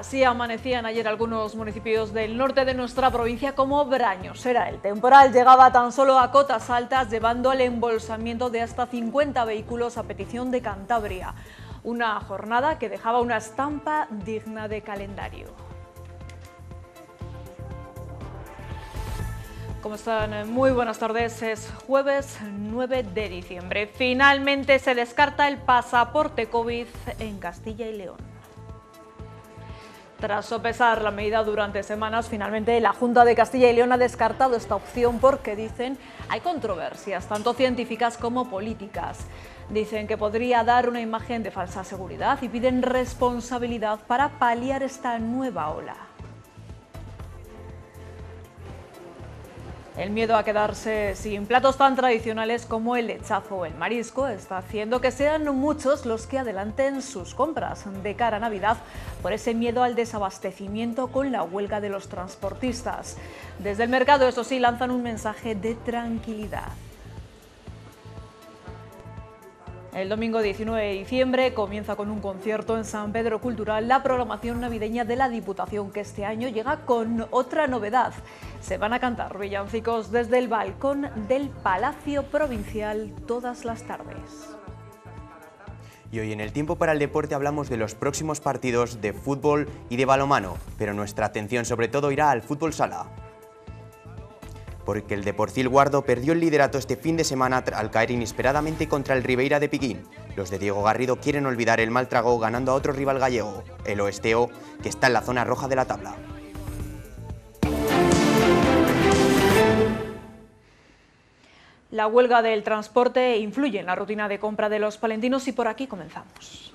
Así amanecían ayer algunos municipios del norte de nuestra provincia como Brañosera. El temporal llegaba tan solo a cotas altas, llevando al embolsamiento de hasta 50 vehículos a petición de Cantabria. Una jornada que dejaba una estampa digna de calendario. ¿Cómo están? Muy buenas tardes. Es jueves 9 de diciembre. Finalmente se descarta el pasaporte COVID en Castilla y León. Tras sopesar la medida durante semanas, finalmente la Junta de Castilla y León ha descartado esta opción porque, dicen, hay controversias, tanto científicas como políticas. Dicen que podría dar una imagen de falsa seguridad y piden responsabilidad para paliar esta nueva ola. El miedo a quedarse sin platos tan tradicionales como el lechazo o el marisco está haciendo que sean muchos los que adelanten sus compras de cara a Navidad por ese miedo al desabastecimiento con la huelga de los transportistas. Desde el mercado, eso sí, lanzan un mensaje de tranquilidad. El domingo 19 de diciembre comienza con un concierto en San Pedro Cultural la programación navideña de la Diputación, que este año llega con otra novedad. Se van a cantar villancicos desde el balcón del Palacio Provincial todas las tardes. Y hoy en el Tiempo para el Deporte hablamos de los próximos partidos de fútbol y de balonmano, pero nuestra atención sobre todo irá al fútbol sala. Porque el Deportivo Guardo perdió el liderato este fin de semana al caer inesperadamente contra el Ribeira de Piquín. Los de Diego Garrido quieren olvidar el mal trago ganando a otro rival gallego, el Oesteo, que está en la zona roja de la tabla. La huelga del transporte influye en la rutina de compra de los palentinos y por aquí comenzamos.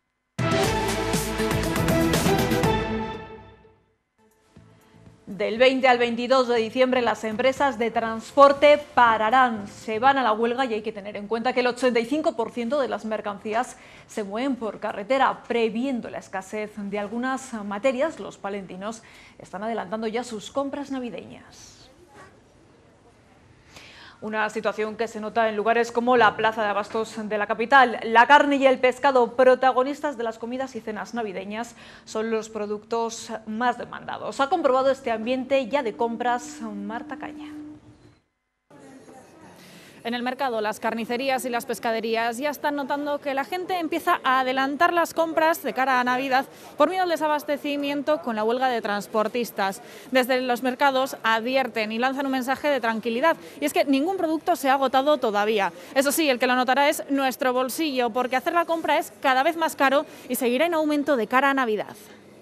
Del 20 al 22 de diciembre las empresas de transporte pararán, se van a la huelga y hay que tener en cuenta que el 85% de las mercancías se mueven por carretera. Previendo la escasez de algunas materias, los palentinos están adelantando ya sus compras navideñas. Una situación que se nota en lugares como la Plaza de Abastos de la capital. La carne y el pescado, protagonistas de las comidas y cenas navideñas, son los productos más demandados. Ha comprobado este ambiente ya de compras Marta Caña. En el mercado, las carnicerías y las pescaderías ya están notando que la gente empieza a adelantar las compras de cara a Navidad por miedo al desabastecimiento con la huelga de transportistas. Desde los mercados advierten y lanzan un mensaje de tranquilidad, y es que ningún producto se ha agotado todavía. Eso sí, el que lo notará es nuestro bolsillo, porque hacer la compra es cada vez más caro y seguirá en aumento de cara a Navidad.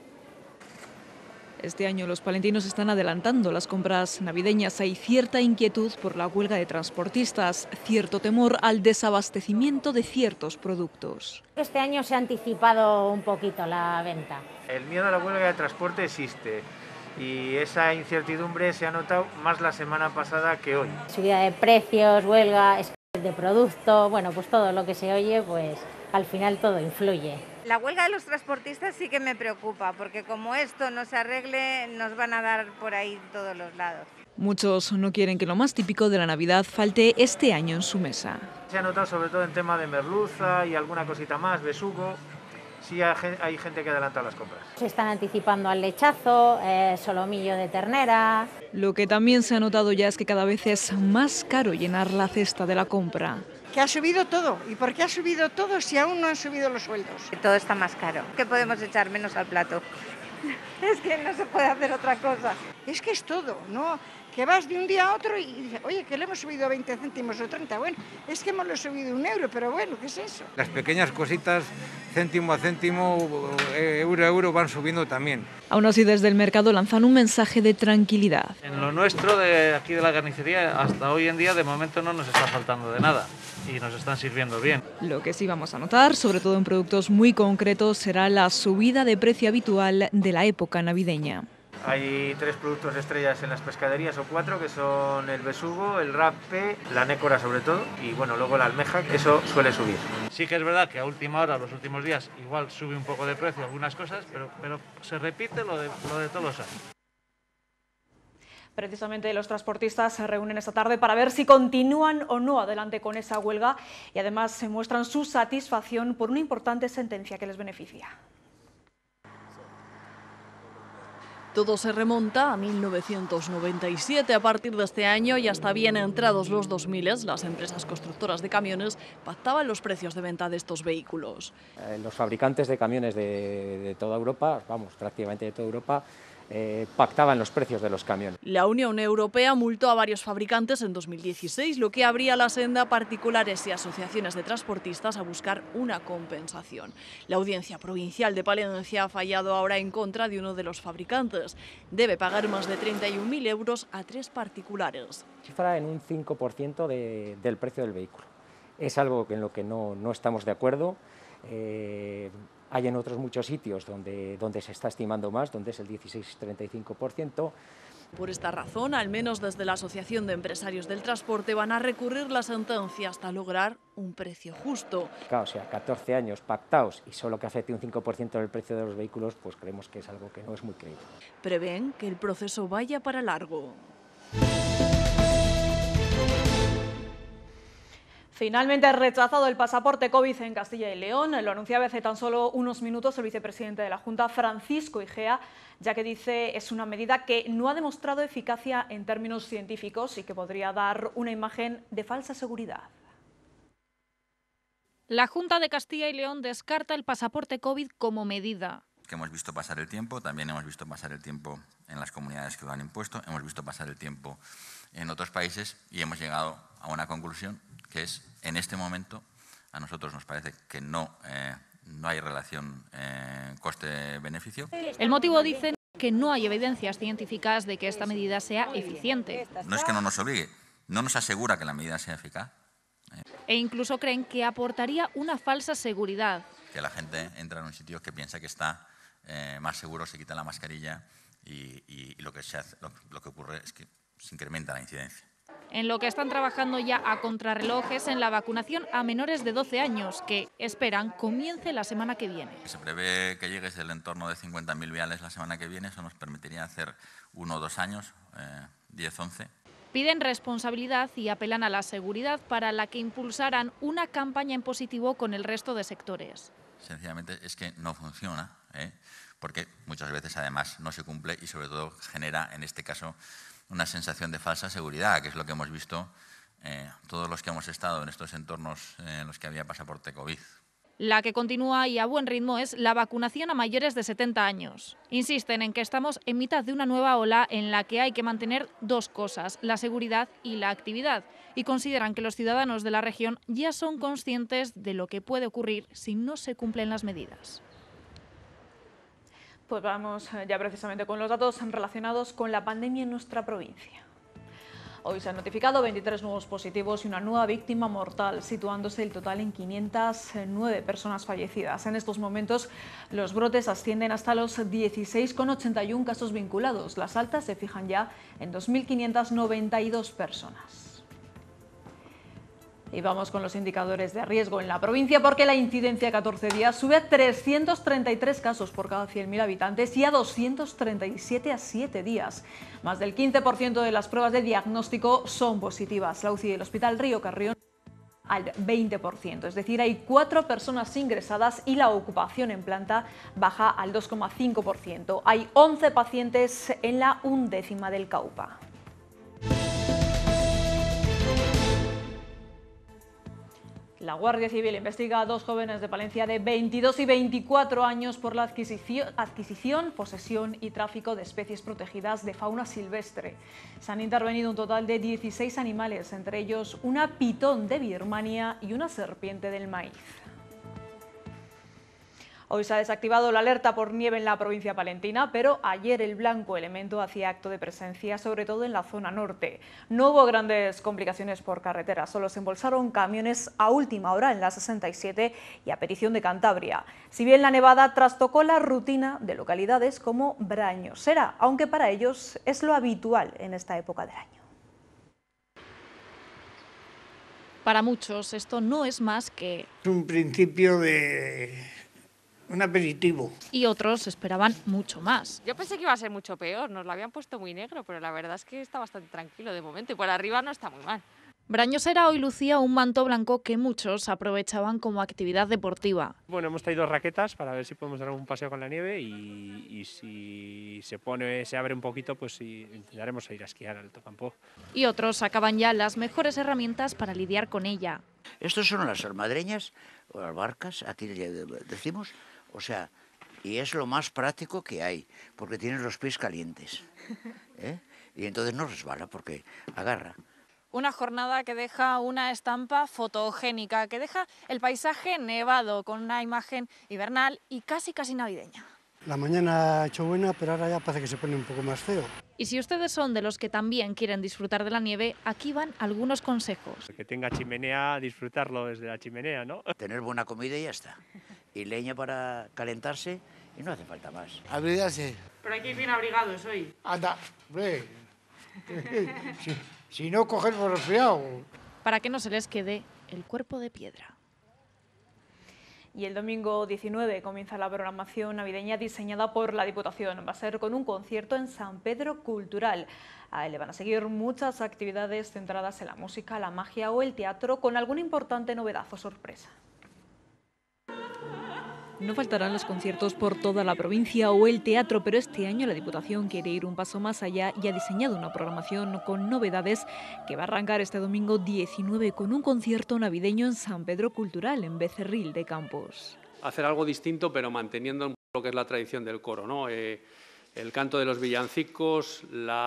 Este año los palentinos están adelantando las compras navideñas. Hay cierta inquietud por la huelga de transportistas, cierto temor al desabastecimiento de ciertos productos. Este año se ha anticipado un poquito la venta. El miedo a la huelga de transporte existe y esa incertidumbre se ha notado más la semana pasada que hoy. Subida de precios, huelga, escasez de producto, bueno, pues todo lo que se oye, pues al final todo influye. La huelga de los transportistas sí que me preocupa, porque como esto no se arregle, nos van a dar por ahí todos los lados. Muchos no quieren que lo más típico de la Navidad falte este año en su mesa. Se ha notado sobre todo en tema de merluza y alguna cosita más, besugo. Sí hay gente que adelanta las compras. Se están anticipando al lechazo, solomillo de ternera. Lo que también se ha notado ya es que cada vez es más caro llenar la cesta de la compra. Que ha subido todo. ¿Y por qué ha subido todo si aún no han subido los sueldos? Todo está más caro. ¿Qué podemos echar menos al plato? Es que no se puede hacer otra cosa. Es que es todo, ¿no? Que vas de un día a otro y dices, oye, que le hemos subido 20 céntimos o 30. Bueno, es que hemos subido €1, pero bueno, ¿qué es eso? Las pequeñas cositas, céntimo a céntimo, euro a euro, van subiendo también. Aún así, desde el mercado lanzan un mensaje de tranquilidad. En lo nuestro, de aquí de la carnicería, hasta hoy en día, de momento no nos está faltando de nada y nos están sirviendo bien. Lo que sí vamos a notar, sobre todo en productos muy concretos, será la subida de precio habitual de la época navideña. Hay 3 productos estrellas en las pescaderías o 4, que son el besugo, el rape, la nécora sobre todo, y bueno, luego la almeja, que eso suele subir. Sí que es verdad que a última hora, los últimos días, igual sube un poco de precio algunas cosas, pero se repite lo de todos los años. Precisamente los transportistas se reúnen esta tarde para ver si continúan o no adelante con esa huelga y además se muestran su satisfacción por una importante sentencia que les beneficia. Todo se remonta a 1997. A partir de este año y hasta bien entrados los 2000, las empresas constructoras de camiones pactaban los precios de venta de estos vehículos. Los fabricantes de camiones de toda Europa, prácticamente de toda Europa, pactaban los precios de los camiones. La Unión Europea multó a varios fabricantes en 2016, lo que abría la senda a particulares y asociaciones de transportistas a buscar una compensación. La Audiencia Provincial de Palencia ha fallado ahora en contra de uno de los fabricantes. Debe pagar más de 31.000 euros a 3 particulares. Cifra en un 5% del precio del vehículo. Es algo en lo que no estamos de acuerdo. Hay en otros muchos sitios donde se está estimando más, donde es el 16-35%. Por esta razón, al menos desde la Asociación de Empresarios del Transporte, van a recurrir la sentencia hasta lograr un precio justo. Claro, o sea, 14 años pactados y solo que afecte un 5% del precio de los vehículos, pues creemos que es algo que no es muy creíble. Prevén que el proceso vaya para largo. Finalmente ha rechazado el pasaporte COVID en Castilla y León. Lo anunciaba hace tan solo unos minutos el vicepresidente de la Junta, Francisco Igea, ya que dice es una medida que no ha demostrado eficacia en términos científicos y que podría dar una imagen de falsa seguridad. La Junta de Castilla y León descarta el pasaporte COVID como medida. Que hemos visto pasar el tiempo, también hemos visto pasar el tiempo en las comunidades que lo han impuesto, hemos visto pasar el tiempo en otros países y hemos llegado a una conclusión que es, en este momento, a nosotros nos parece que no hay relación coste-beneficio. El motivo dicen que no hay evidencias científicas de que esta medida sea eficiente. No es que no nos obligue, no nos asegura que la medida sea eficaz. E incluso creen que aportaría una falsa seguridad. Que la gente entra en un sitio que piensa que está más seguro, se quita la mascarilla y lo que ocurre es que se incrementa la incidencia. En lo que están trabajando ya a contrarreloj es en la vacunación a menores de 12 años, que esperan comience la semana que viene. Se prevé que llegue del entorno de 50.000 viales la semana que viene, eso nos permitiría hacer 1 o 2 años, 10-11. Piden responsabilidad y apelan a la seguridad para la que impulsarán una campaña en positivo con el resto de sectores. Sencillamente es que no funciona, porque muchas veces además no se cumple y sobre todo genera, en este caso, una sensación de falsa seguridad, que es lo que hemos visto todos los que hemos estado en estos entornos en los que había pasaporte COVID. La que continúa y a buen ritmo es la vacunación a mayores de 70 años. Insisten en que estamos en mitad de una nueva ola en la que hay que mantener 2 cosas, la seguridad y la actividad, y consideran que los ciudadanos de la región ya son conscientes de lo que puede ocurrir si no se cumplen las medidas. Pues vamos ya precisamente con los datos relacionados con la pandemia en nuestra provincia. Hoy se han notificado 23 nuevos positivos y una nueva víctima mortal, situándose el total en 509 personas fallecidas. En estos momentos los brotes ascienden hasta los 16,81 casos vinculados. Las altas se fijan ya en 2.592 personas. Y vamos con los indicadores de riesgo en la provincia, porque la incidencia a 14 días sube a 333 casos por cada 100.000 habitantes y a 237 a 7 días. Más del 15% de las pruebas de diagnóstico son positivas. La UCI del Hospital Río Carrión al 20%, es decir, hay 4 personas ingresadas y la ocupación en planta baja al 2,5%. Hay 11 pacientes en la 1ª del CAUPA. La Guardia Civil investiga a 2 jóvenes de Palencia de 22 y 24 años por la adquisición, posesión y tráfico de especies protegidas de fauna silvestre. Se han intervenido un total de 16 animales, entre ellos una pitón de Birmania y una serpiente del maíz. Hoy se ha desactivado la alerta por nieve en la provincia palentina, pero ayer el blanco elemento hacía acto de presencia, sobre todo en la zona norte. No hubo grandes complicaciones por carretera, solo se embolsaron camiones a última hora en la 67 y a petición de Cantabria. Si bien la nevada trastocó la rutina de localidades como Brañosera, aunque para ellos es lo habitual en esta época del año. Para muchos esto no es más que un principio de un aperitivo. Y otros esperaban mucho más. Yo pensé que iba a ser mucho peor, nos lo habían puesto muy negro, pero la verdad es que está bastante tranquilo de momento y por arriba no está muy mal. Brañosera hoy lucía un manto blanco que muchos aprovechaban como actividad deportiva. Bueno, hemos traído raquetas para ver si podemos dar un paseo con la nieve y si se abre un poquito, pues intentaremos ir a esquiar al Tocampo. Y otros sacaban ya las mejores herramientas para lidiar con ella. Estos son las almadreñas o las barcas, aquí le decimos, o sea, y es lo más práctico que hay, porque tienes los pies calientes, ¿eh? Y entonces no resbala porque agarra. Una jornada que deja una estampa fotogénica, que deja el paisaje nevado con una imagen invernal y casi navideña. La mañana ha hecho buena, pero ahora ya parece que se pone un poco más feo. Y si ustedes son de los que también quieren disfrutar de la nieve, aquí van algunos consejos. Que tenga chimenea, disfrutarlo desde la chimenea, ¿no? Tener buena comida y ya está. Y leña para calentarse y no hace falta más. Abrigarse. Pero hay que ir bien abrigados hoy. Anda, hombre. Si no, cogemos resfriado. Para que no se les quede el cuerpo de piedra. Y el domingo 19 comienza la programación navideña diseñada por la Diputación. Va a ser con un concierto en San Pedro Cultural. A él le van a seguir muchas actividades centradas en la música, la magia o el teatro, con alguna importante novedad o sorpresa. No faltarán los conciertos por toda la provincia o el teatro, pero este año la Diputación quiere ir un paso más allá y ha diseñado una programación con novedades que va a arrancar este domingo 19 con un concierto navideño en San Pedro Cultural, en Becerril de Campos. Hacer algo distinto, pero manteniendo lo que es la tradición del coro, ¿no? El canto de los villancicos,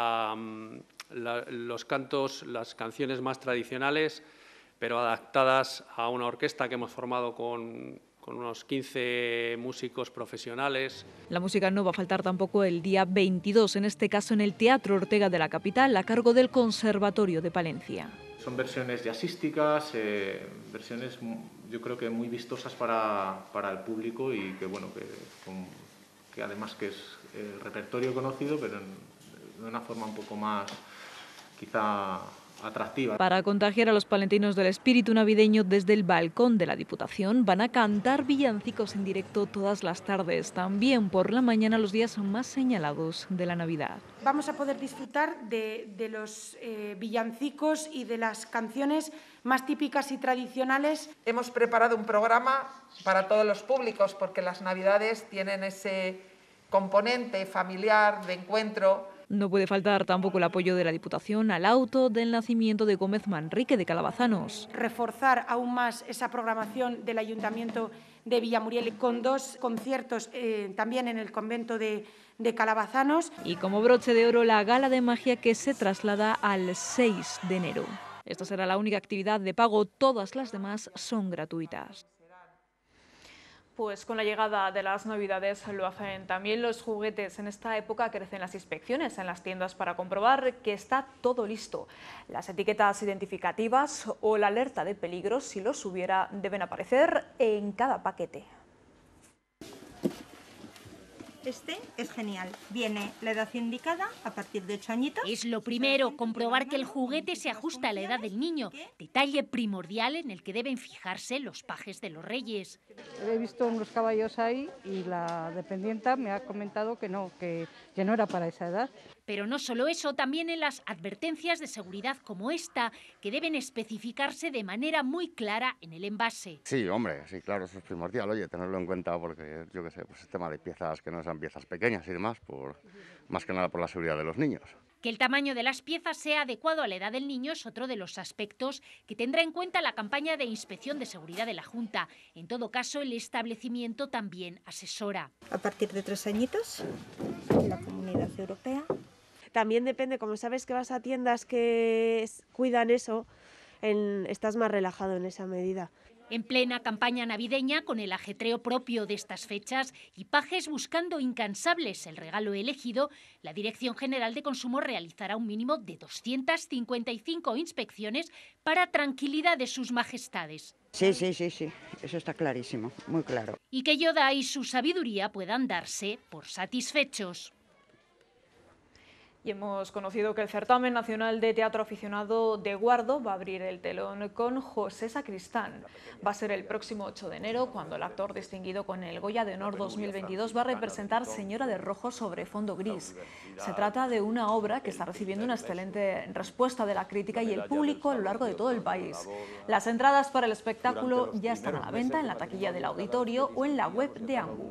los cantos, las canciones más tradicionales, pero adaptadas a una orquesta que hemos formado con unos 15 músicos profesionales. La música no va a faltar tampoco el día 22, en este caso en el Teatro Ortega de la capital, a cargo del Conservatorio de Palencia. Son versiones jazzísticas, versiones yo creo que muy vistosas para el público y que bueno que además que es el repertorio conocido, pero de una forma un poco más quizá atractiva. Para contagiar a los palentinos del espíritu navideño, desde el balcón de la Diputación van a cantar villancicos en directo todas las tardes, también por la mañana los días más señalados de la Navidad. Vamos a poder disfrutar de los villancicos y de las canciones más típicas y tradicionales. Hemos preparado un programa para todos los públicos porque las Navidades tienen ese componente familiar de encuentro. No puede faltar tampoco el apoyo de la Diputación al auto del nacimiento de Gómez Manrique de Calabazanos. Reforzar aún más esa programación del Ayuntamiento de Villamuriel con 2 conciertos también en el convento de Calabazanos. Y como broche de oro, la gala de magia que se traslada al 6 de enero. Esta será la única actividad de pago, todas las demás son gratuitas. Pues con la llegada de las Navidades lo hacen también los juguetes. En esta época crecen las inspecciones en las tiendas para comprobar que está todo listo. Las etiquetas identificativas o la alerta de peligro, si los hubiera, deben aparecer en cada paquete. Este es genial. Viene la edad indicada a partir de 8 añitos. Es lo primero, comprobar que el juguete se ajusta a la edad del niño. Detalle primordial en el que deben fijarse los pajes de los Reyes. He visto unos caballos ahí y la dependienta me ha comentado que no era para esa edad. Pero no solo eso, también en las advertencias de seguridad como esta, que deben especificarse de manera muy clara en el envase. Sí, hombre, sí, claro, eso es primordial, oye, tenerlo en cuenta porque, yo qué sé, pues el tema de piezas que no sean piezas pequeñas y demás, más que nada por la seguridad de los niños. Que el tamaño de las piezas sea adecuado a la edad del niño es otro de los aspectos que tendrá en cuenta la campaña de inspección de seguridad de la Junta. En todo caso, el establecimiento también asesora. A partir de 3 añitos, en la Comunidad Europea. También depende, como sabes que vas a tiendas que cuidan eso, estás más relajado en esa medida. En plena campaña navideña, con el ajetreo propio de estas fechas y pajes buscando incansables el regalo elegido, la Dirección General de Consumo realizará un mínimo de 255 inspecciones para tranquilidad de sus majestades. Sí, eso está clarísimo, muy claro. Y que Yoda y su sabiduría puedan darse por satisfechos. Y hemos conocido que el certamen nacional de teatro aficionado de Guardo va a abrir el telón con José Sacristán. Va a ser el próximo 8 de enero cuando el actor distinguido con el Goya de Honor 2022 va a representar Señora de Rojo sobre fondo gris. Se trata de una obra que está recibiendo una excelente respuesta de la crítica y el público a lo largo de todo el país. Las entradas para el espectáculo ya están a la venta en la taquilla del auditorio o en la web de AMBU.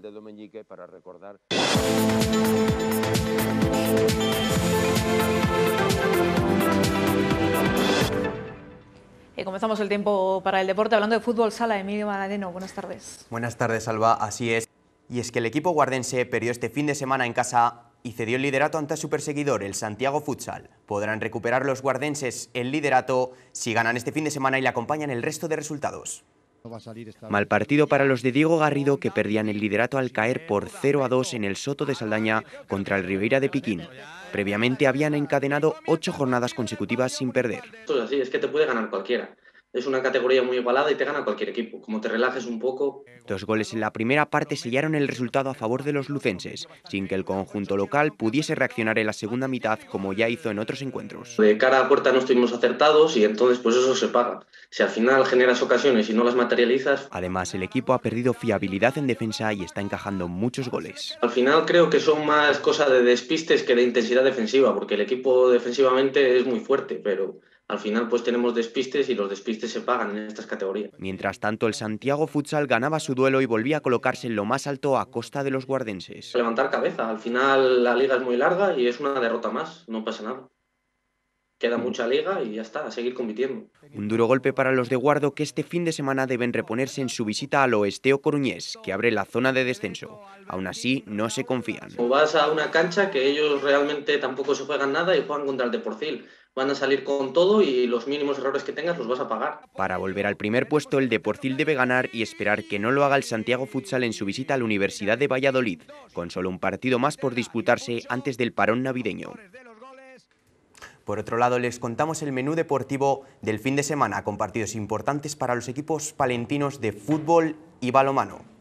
Y comenzamos el tiempo para el deporte hablando de fútbol sala. Emilio Maradeno, buenas tardes. Buenas tardes, Alba. Así es. Y es que el equipo guardense perdió este fin de semana en casa y cedió el liderato ante su perseguidor, el Santiago Futsal. Podrán recuperar los guardenses el liderato si ganan este fin de semana y le acompañan el resto de resultados. Mal partido para los de Diego Garrido, que perdían el liderato al caer por 0-2 en el Soto de Saldaña contra el Ribeira de Piquín. Previamente habían encadenado 8 jornadas consecutivas sin perder. Esto es así, es que te puede ganar cualquiera. Es una categoría muy igualada y te gana cualquier equipo. Como te relajes un poco... 2 goles en la primera parte sellaron el resultado a favor de los lucenses, sin que el conjunto local pudiese reaccionar en la segunda mitad como ya hizo en otros encuentros. De cara a puerta no estuvimos acertados y entonces pues eso se paga. Si al final generas ocasiones y no las materializas... Además, el equipo ha perdido fiabilidad en defensa y está encajando muchos goles. Al final creo que son más cosas de despistes que de intensidad defensiva, porque el equipo defensivamente es muy fuerte, pero... Al final pues tenemos despistes y los despistes se pagan en estas categorías. Mientras tanto, el Santiago Futsal ganaba su duelo y volvía a colocarse en lo más alto a costa de los guardenses. Levantar cabeza, al final la liga es muy larga y es una derrota más, no pasa nada. Queda mucha liga y ya está, a seguir compitiendo. Un duro golpe para los de Guardo, que este fin de semana deben reponerse en su visita al Oesteo Coruñés, que abre la zona de descenso. Aún así, no se confían. O vas a una cancha que ellos realmente tampoco se juegan nada y juegan contra el Deporcil. Van a salir con todo y los mínimos errores que tengas los vas a pagar. Para volver al primer puesto, el Deporcil debe ganar y esperar que no lo haga el Santiago Futsal en su visita a la Universidad de Valladolid, con solo un partido más por disputarse antes del parón navideño. Por otro lado, les contamos el menú deportivo del fin de semana, con partidos importantes para los equipos palentinos de fútbol y balonmano.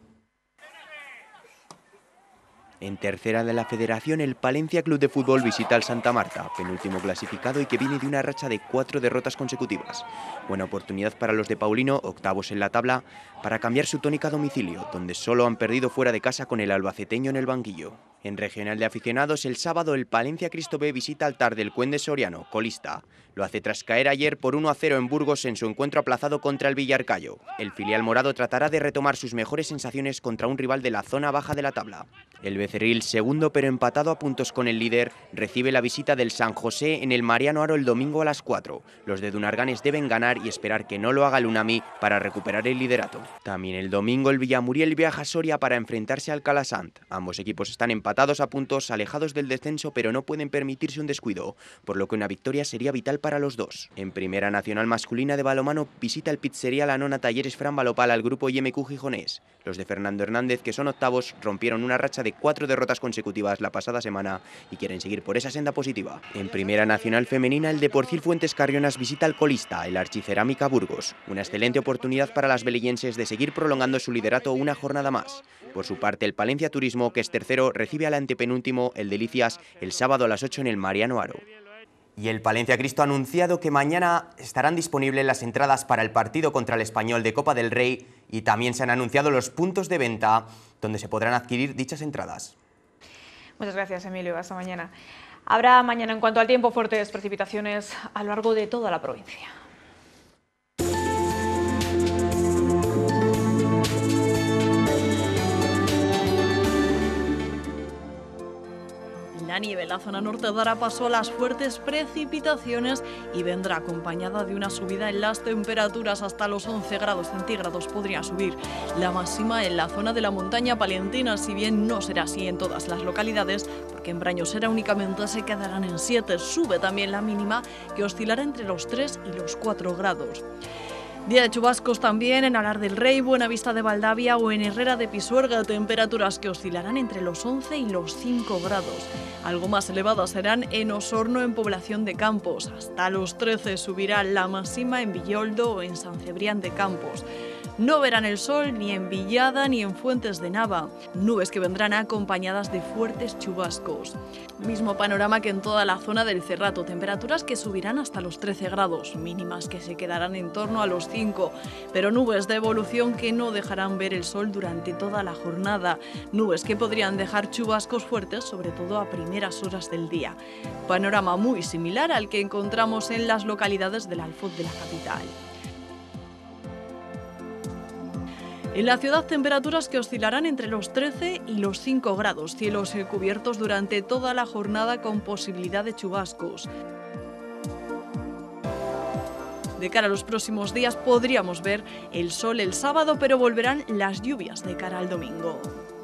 En tercera de la Federación, el Palencia Club de Fútbol visita al Santa Marta, penúltimo clasificado y que viene de una racha de 4 derrotas consecutivas. Buena oportunidad para los de Paulino, octavos en la tabla, para cambiar su tónica a domicilio, donde solo han perdido fuera de casa con el albaceteño en el banquillo. En regional de aficionados, el sábado el Palencia Cristo B visita al Tardel de Soriano, colista. Lo hace tras caer ayer por 1-0 en Burgos en su encuentro aplazado contra el Villarcayo. El filial morado tratará de retomar sus mejores sensaciones contra un rival de la zona baja de la tabla. El Becerril, segundo pero empatado a puntos con el líder, recibe la visita del San José en el Mariano Aro el domingo a las 4. Los de Dunarganes deben ganar y esperar que no lo haga el Unami para recuperar el liderato. También el domingo el Villamuriel viaja a Soria para enfrentarse al Calasant. Ambos equipos están empatados a puntos, alejados del descenso, pero no pueden permitirse un descuido, por lo que una victoria sería vital para los dos. En Primera Nacional Masculina de balonmano visita el Pizzería La Nona Talleres Fran Balopal al grupo IMQ Gijonés. Los de Fernando Hernández, que son octavos, rompieron una racha de 4 derrotas consecutivas la pasada semana y quieren seguir por esa senda positiva. En Primera Nacional Femenina, el Deporcil Fuentes Carrionas visita al colista, el Archicerámica Burgos. Una excelente oportunidad para las belillenses de seguir prolongando su liderato una jornada más. Por su parte, el Palencia Turismo, que es tercero, recibe al antepenúltimo, el Delicias, el sábado a las 8 en el Mariano Aro. Y el Palencia Cristo ha anunciado que mañana estarán disponibles las entradas para el partido contra el Español de Copa del Rey y también se han anunciado los puntos de venta donde se podrán adquirir dichas entradas. Muchas gracias, Emilio. Hasta mañana. Habrá mañana, en cuanto al tiempo, fuertes precipitaciones a lo largo de toda la provincia. La nieve en la zona norte dará paso a las fuertes precipitaciones y vendrá acompañada de una subida en las temperaturas. Hasta los 11 grados centígrados podría subir la máxima en la zona de la montaña palentina, si bien no será así en todas las localidades, porque en Brañosera únicamente se quedarán en 7. Sube también la mínima, que oscilará entre los 3 y los 4 grados. Día de chubascos también en Alar del Rey, Buenavista de Valdavia o en Herrera de Pisuerga, temperaturas que oscilarán entre los 11 y los 5 grados. Algo más elevadas serán en Osorno, en Población de Campos. Hasta los 13 subirá la máxima en Villoldo o en San Cebrián de Campos. No verán el sol ni en Villada ni en Fuentes de Nava. Nubes que vendrán acompañadas de fuertes chubascos. Mismo panorama que en toda la zona del Cerrato. Temperaturas que subirán hasta los 13 grados, mínimas que se quedarán en torno a los 5. Pero nubes de evolución que no dejarán ver el sol durante toda la jornada. Nubes que podrían dejar chubascos fuertes, sobre todo a primeras horas del día. Panorama muy similar al que encontramos en las localidades del Alfoz de la capital. En la ciudad, temperaturas que oscilarán entre los 13 y los 5 grados, cielos cubiertos durante toda la jornada con posibilidad de chubascos. De cara a los próximos días podríamos ver el sol el sábado, pero volverán las lluvias de cara al domingo.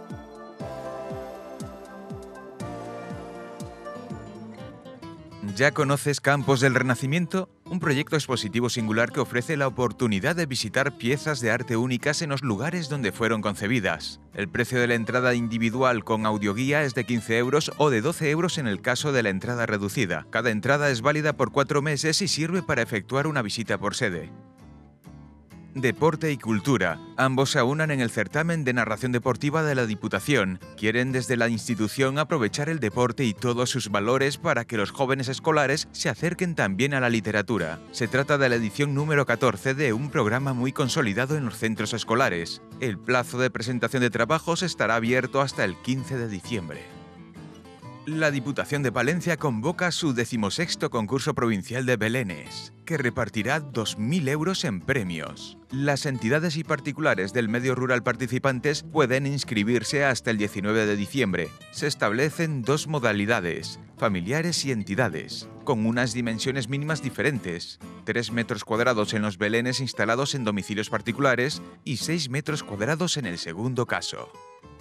¿Ya conoces Campos del Renacimiento? Un proyecto expositivo singular que ofrece la oportunidad de visitar piezas de arte únicas en los lugares donde fueron concebidas. El precio de la entrada individual con audioguía es de 15 euros o de 12 euros en el caso de la entrada reducida. Cada entrada es válida por 4 meses y sirve para efectuar una visita por sede. Deporte y cultura. Ambos se aunan en el certamen de narración deportiva de la Diputación. Quieren desde la institución aprovechar el deporte y todos sus valores para que los jóvenes escolares se acerquen también a la literatura. Se trata de la edición número 14 de un programa muy consolidado en los centros escolares. El plazo de presentación de trabajos estará abierto hasta el 15 de diciembre. La Diputación de Palencia convoca su 16º concurso provincial de belenes, que repartirá 2.000 euros en premios. Las entidades y particulares del medio rural participantes pueden inscribirse hasta el 19 de diciembre. Se establecen 2 modalidades, familiares y entidades, con unas dimensiones mínimas diferentes: 3 metros cuadrados en los belenes instalados en domicilios particulares y 6 metros cuadrados en el segundo caso.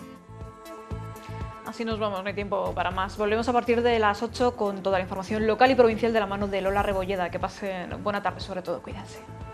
Así nos vamos, no hay tiempo para más. Volvemos a partir de las 8 con toda la información local y provincial de la mano de Lola Rebolleda. Que pasen buena tarde, sobre todo, cuídense.